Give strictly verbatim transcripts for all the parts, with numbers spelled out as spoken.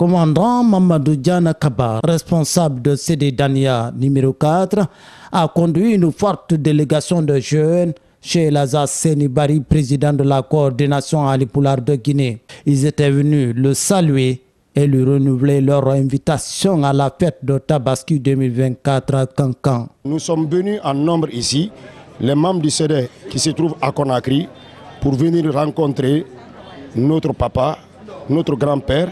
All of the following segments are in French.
commandant Mamadou Diana Kaba, responsable de C D Dania numéro quatre, a conduit une forte délégation de jeunes chez Elhadja Seni Bari, président de la coordination Halipoulard de Guinée. Ils étaient venus le saluer et lui renouveler leur invitation à la fête de Tabaski deux mille vingt-quatre à Kankan. Nous sommes venus en nombre ici, les membres du C D qui se trouvent à Conakry, pour venir rencontrer notre papa, notre grand-père,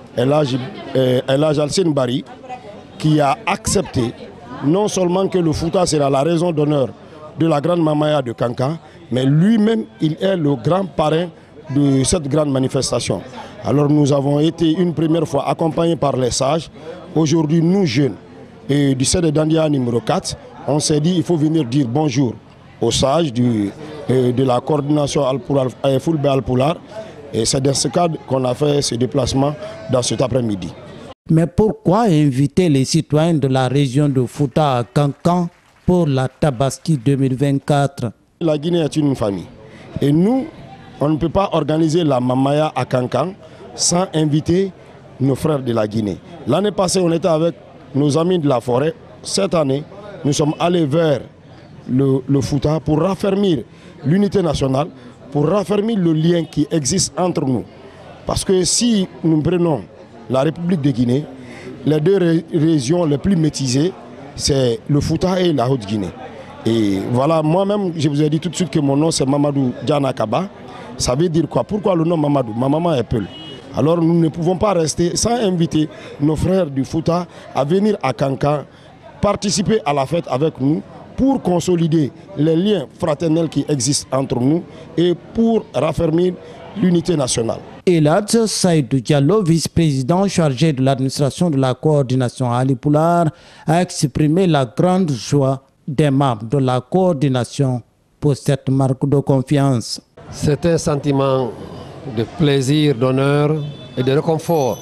Elhadja Seni Bari, qui a accepté non seulement que le Fouta sera la raison d'honneur de la grande Mamaya de Kankan, mais lui-même, il est le grand parrain de cette grande manifestation. Alors nous avons été une première fois accompagnés par les sages. Aujourd'hui, nous jeunes et du C D Dania numéro quatre, on s'est dit qu'il faut venir dire bonjour aux sages du, de la coordination Fulbe Halipoulard. Et c'est dans ce cadre qu'on a fait ce déplacement dans cet après-midi. Mais pourquoi inviter les citoyens de la région de Fouta à Kankan pour la Tabaski deux mille vingt-quatre? La Guinée est une famille. Et nous, on ne peut pas organiser la Mamaya à Kankan sans inviter nos frères de la Guinée. L'année passée, on était avec nos amis de la forêt. Cette année, nous sommes allés vers le, le Fouta pour raffermir l'unité nationale, pour raffermir le lien qui existe entre nous. Parce que si nous prenons la République de Guinée, les deux ré régions les plus métisées, c'est le Fouta et la Haute-Guinée. Et voilà, moi-même, je vous ai dit tout de suite que mon nom c'est Mamadou Diana Kaba. Ça veut dire quoi? Pourquoi le nom Mamadou? Ma maman est Peul. Alors nous ne pouvons pas rester sans inviter nos frères du Fouta à venir à Kankan, participer à la fête avec nous, pour consolider les liens fraternels qui existent entre nous et pour raffermir l'unité nationale. Elhadja Saïdou Diallo, vice-président chargé de l'administration de la coordination Halipoulard, a exprimé la grande joie des membres de la coordination pour cette marque de confiance. C'est un sentiment de plaisir, d'honneur et de réconfort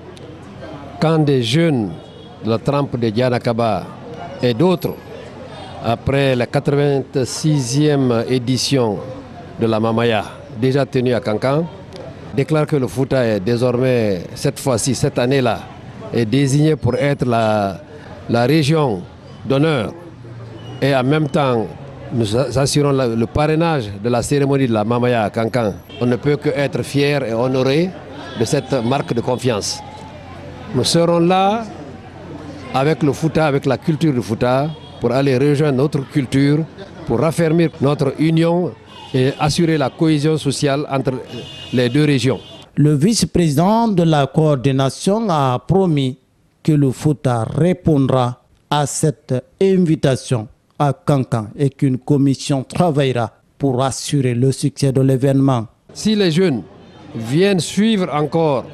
quand des jeunes de la trempe de Diana Kaba et d'autres, après la quatre-vingt-sixième édition de la Mamaya, déjà tenue à Kankan, déclare que le Fouta est désormais, cette fois-ci, cette année-là, est désigné pour être la, la région d'honneur. Et en même temps, nous assurons le, le parrainage de la cérémonie de la Mamaya à Kankan. On ne peut qu'être fiers et honorés de cette marque de confiance. Nous serons là avec le Fouta, avec la culture du Fouta, pour aller rejoindre notre culture, pour raffermir notre union et assurer la cohésion sociale entre les deux régions. Le vice-président de la coordination a promis que le Fouta répondra à cette invitation à Kankan et qu'une commission travaillera pour assurer le succès de l'événement. Si les jeunes viennent suivre encore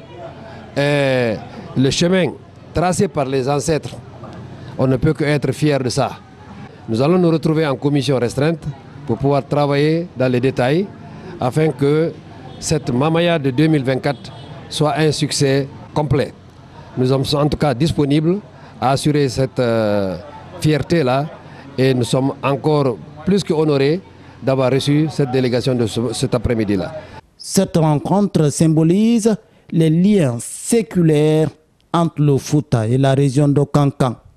euh, le chemin tracé par les ancêtres, on ne peut qu'être fiers de ça. Nous allons nous retrouver en commission restreinte pour pouvoir travailler dans les détails afin que cette Mamaya de deux mille vingt-quatre soit un succès complet. Nous sommes en tout cas disponibles à assurer cette euh, fierté-là et nous sommes encore plus qu'honorés d'avoir reçu cette délégation de ce, cet après-midi-là. Cette rencontre symbolise les liens séculaires entre le Fouta et la région de Kankan.